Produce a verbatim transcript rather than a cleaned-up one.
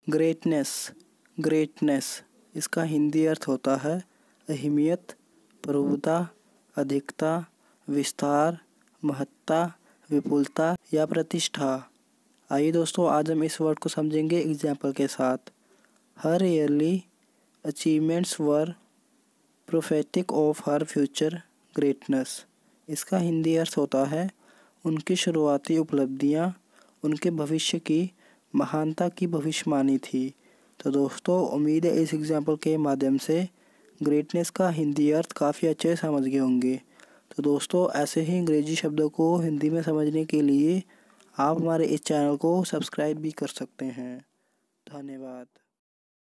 Greatness greatness इसका हिंदी अर्थ होता है अहमियत, प्रभुता, अधिकता, विस्तार, महत्ता, विपुलता या प्रतिष्ठा। आइए दोस्तों, आज हम इस वर्ड को समझेंगे एग्जाम्पल के साथ। Her early achievements were prophetic of her future greatness. इसका हिंदी अर्थ होता है उनकी शुरुआती उपलब्धियां उनके भविष्य की महानता की भविष्यवाणी थी। तो दोस्तों, उम्मीद है इस एग्जाम्पल के माध्यम से ग्रेटनेस का हिंदी अर्थ काफ़ी अच्छे से समझ गए होंगे। तो दोस्तों, ऐसे ही अंग्रेजी शब्दों को हिंदी में समझने के लिए आप हमारे इस चैनल को सब्सक्राइब भी कर सकते हैं। धन्यवाद।